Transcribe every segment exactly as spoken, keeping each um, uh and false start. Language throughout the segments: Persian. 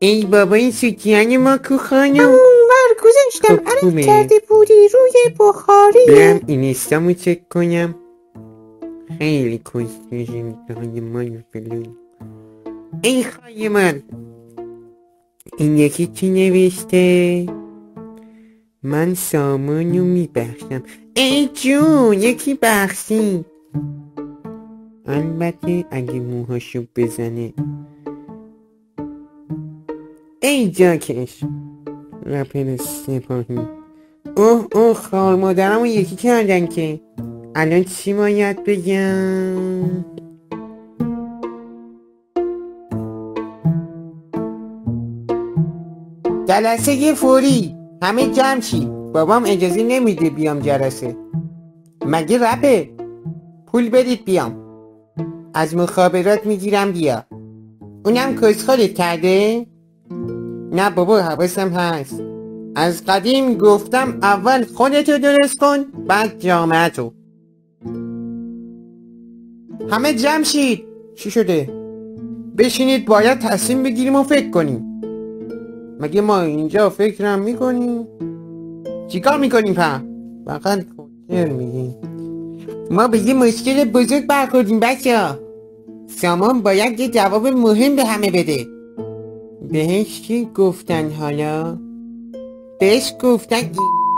ای بابا این سوتیان ما کو خانم اونور گذاشتم. الان کرده بودی روی بخاری. برم اینستامو چک کنم. خیلی کسکشی میتونی مال فلون. ای خواهی من این یکی چی نوشته؟ من سامانو میبخشم. ای جون یکی بخشید. البته اگه موهاشو بزنه. ای جاکش رپر سپاهی. اوه اوه خوار مادرمو یکی کردن که. الان چی باید بگم؟ جلسه فوری همه جمع شید. بابام اجازه نمیده بیام جلسه. مگه رپه؟ پول بدید بیام. از مخابرات میگیرم بیا. اونم کسخالت کرده؟ نه بابا حواسم هست. از قدیم گفتم اول خودتو درست کن بعد جامعه تو. همه جمع شید. چی شده؟ بشینید باید تصمیم بگیریم و فکر کنیم. مگه ما اینجا فکرم میکنیم؟ چیکار میکنیم پا؟ فقط کتر میگیم. ما به یه مشکل بزرگ برخوردیم بچه ها. سامان باید یه جواب مهم به همه بده. بهش چی گفتن حالا؟ بهش گفتن ای...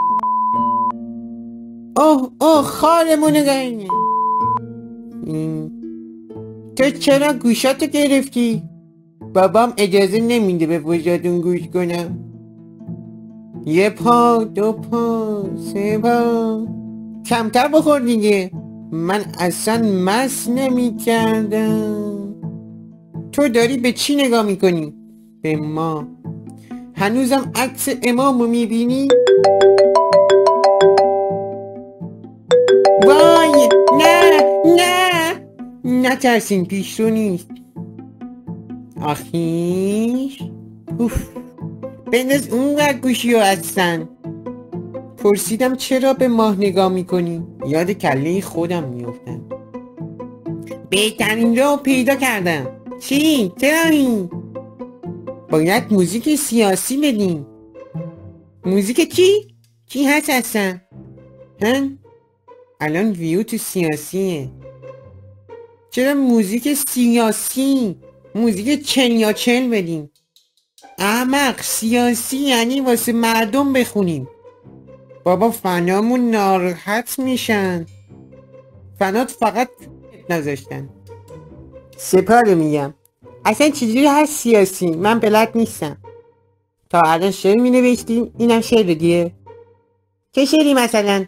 اوه اوه خارمونو گرنه. این... تو چرا گوشاتو گرفتی؟ بابام اجازه نمیده به وجادون گوش کنم. یه پا دو پا سه پا کمتر بخور دیگه. من اصلا مس نمی کردم. تو داری به چی نگاه میکنی؟ به ما. هنوزم عکس امامو میبینی؟ وای نه نه نترسین پیش رو نیست. آخیش اوف بنداز اونور گوشی رو هستن. پرسیدم چرا به ماه نگاه میکنی؟ یاد کله خودم میافتم. بهترین رو پیدا کردم. چی؟ چرا این؟ باید موزیک سیاسی بدیم. موزیک چی؟ چی هست هستن؟ هن؟ الان ویو تو سیاسیه. چرا موزیک سیاسی؟ موزیک چل یا چل بدیم. احمق سیاسی یعنی واسه مردم بخونیم. بابا فنامون ناراحت میشن. فنات فقط نذاشتن. سپاره میگم اصلا چجوری هست سیاسی؟ من بلد نیستم. تا الان شعر می نوشتیم اینم شعر دیگه. چه شعری مثلا؟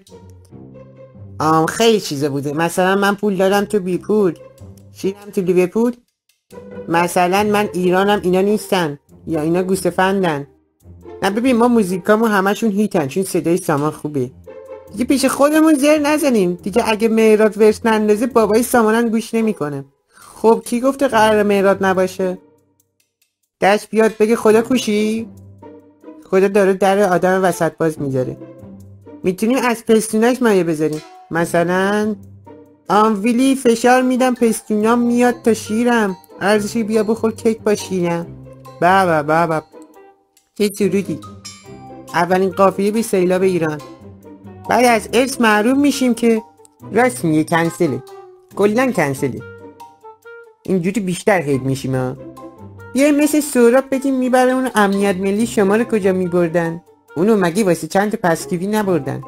آم خیلی چیزا بوده. مثلا من پول دارم تو بی پول. شیرم تو لیورپول. مثلا من ایرانم اینا نیستن یا اینا گوسفندن. نه ببین ما موزیکامو همشون هیتن چون صدای سامان خوبه. دیگه پیش خودمون زر نزنیم دیگه. اگه مهراد ورش نندازه بابای سامانم گوش نمیکنه. خب کی گفته قرار مهراد نباشه؟ دست بیاد بگه خدا کوشی؟ خدا داره در آدم وسط باز میذاره. میتونیم از پستوناش مایه بذاریم. مثلا آنویلی فشار میدم پستونام میاد تا شیرم. ارزشی بیا بخور کیک با شیرم. بابا بابا چه سرودی. اولین قافیه بی سیلاب ایران. بعد از ارث محروم میشیم که راست میگه کنسله. کلن کنسله. اینجوری بیشتر هید میشیم ها. بیایم مثل سهراب بگیم میبره اونو امنیت ملی شما رو کجا میبردن؟ اونو مگه واسه چند تا پسکیوی نبردن؟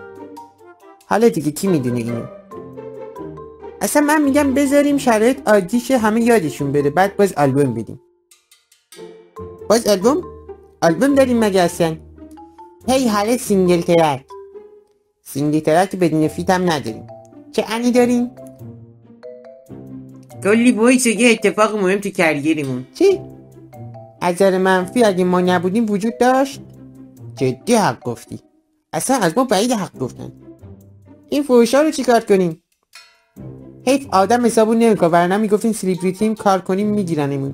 حالا دیگه کی میدونه اینو؟ اصلا من میگم بذاریم شرایط عادیشه همه یادشون بره بعد باز آلبوم بدیم. باز آلبوم؟ آلبوم داریم مگه اصلا؟ هی حالا سینگل ترک. سینگل ترک بدون فیت هم نداریم. چه انی داریم؟ کلی بویس یه اتفاق مهم تو کریرمون. چی؟ از نظر منفی اگه ما نبودیم وجود داشت؟ جدی حق گفتی. اصلا از ما بعید حق گفتن. این فوشا رو چیکار کنیم؟ حیف آدم حسابو نمیکنه ورنه میگفتین سلیبریتیم کار کنیم میگیرنمون.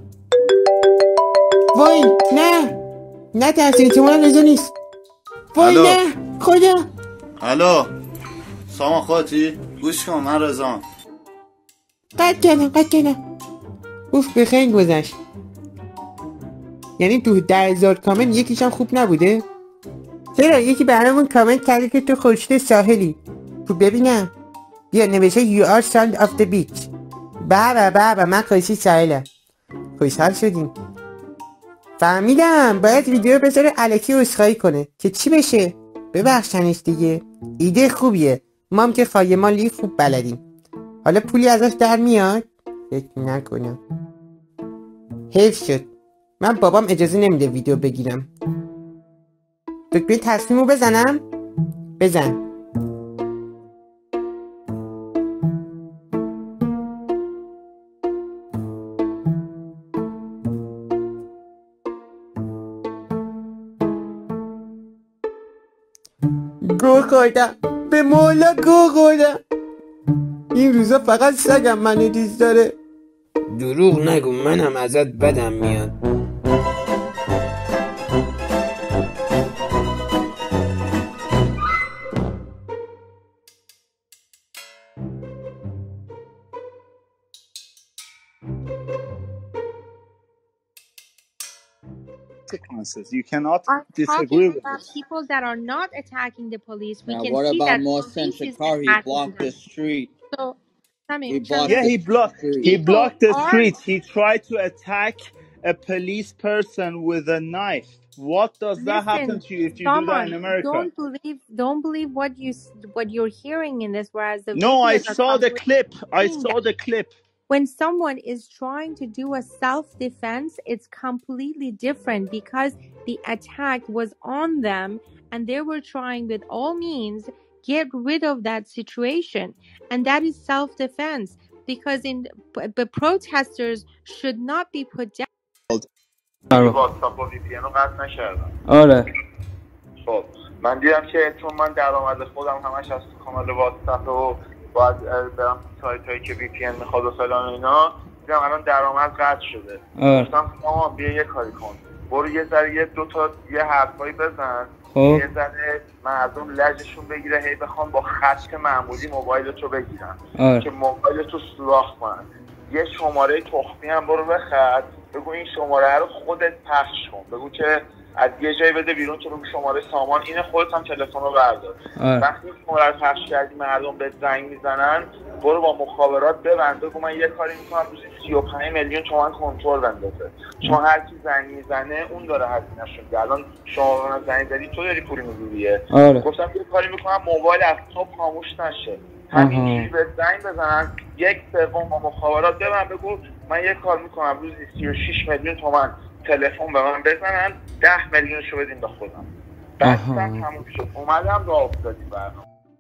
وای نه نه ترسین احتمالا رضا نیست. وای نه خدا. الو سامان خودتی؟ گوش کن من رضام. قد کردم قد کردم. اوف به خیلی گذشت. یعنی تو ده هزار کامنت یکیشم خوب نبوده؟ چرا یکی برامون کامنت کرده که تو خورشید ساحلی. تو ببینم. بیا نوشته you are sand of the beach. بابا بابا من خورشید ساحلم. خوشحال شدیم. فهمیدم باید ویدیو بذاره الکی عذرخواهی کنه که چی بشه؟ ببخشنش دیگه. ایده خوبیه. ما هم که خایمالی خوب بلدیم. حالا پولی ازش در میاد؟ فکر نکنم. حیف شد. من بابام اجازه نمیده ویدیو بگیرم. دکمه تصمیمو بزنم؟ بزن. گو خوردم. به مولا گو خوردم. این روزا فقط سگم منو دوست داره. دروغ نگو منم ازت بدم میاد. You cannot I'm disagree talking with about this. people that are not attacking the police. We Now, can what see about that Mohsen police is Shakar? He attacking blocked them. the street. So, Samim, He shall blocked we? Yeah, the he blocked street. he People blocked the are street. He tried to attack a police person with a knife. What does that happen listen. to you if you do that Someone in America? don't believe don't believe what you s- what you're hearing in this, whereas the No, I videos are saw the completely clip. I saying saw that. the clip. When someone is trying to do a self-defense, it's completely different because the attack was on them and they were trying with all means get rid of that situation, and that is self-defense because in the protesters should not be put down. واتساپ و وی پی ان رو قطع نکردم. آره خب من دیدم که چون من درآمد خودم همش از کانال واتساپ و باید برم سایت هایی که وی پی ان میخواد و فلان اینا، دیدم الان درآمد قطع شده. آره گفتم آقا بیا یه کاری کن، برو یه ذره یه دو تا یه حرفایی بزن، خب یه ذره مردم لجشون بگیره، هی بخوام با خط معمولی موبایلتو بگیرن آره که موبایلتو سوراخ کنن. یه شماره تخمی هم برو بخر، بگو این شماره رو خودت پخش کن، بگو که از یه جایی بده بیرون که بگو شماره سامان اینه، خودت هم تلفن رو بردار. آره. وقتی این شماره رو پخش کردی مردم به زنگ میزنن، برو با مخابرات ببند، بگو من یه کاری میکنم روزی سی و پنج میلیون تومان کنترل بندازه، چون هر کی زنگ میزنه اون داره هزینه‌شو میده. الان شما من زنگ زدی تو داری پول میگیری. آره. گفتم یه کاری میکنم موبایل از صبح خاموش نشه، همینجوری به زنگ بزنن، یک سوم با مخابرات ببن، بگو من یه کار میکنم روزی سی و شش میلیون تومان تلفن به من بزنن، ده میلیونشو بدین به خودم. بعد تموم شد. اومدم راه افتادی برنامه.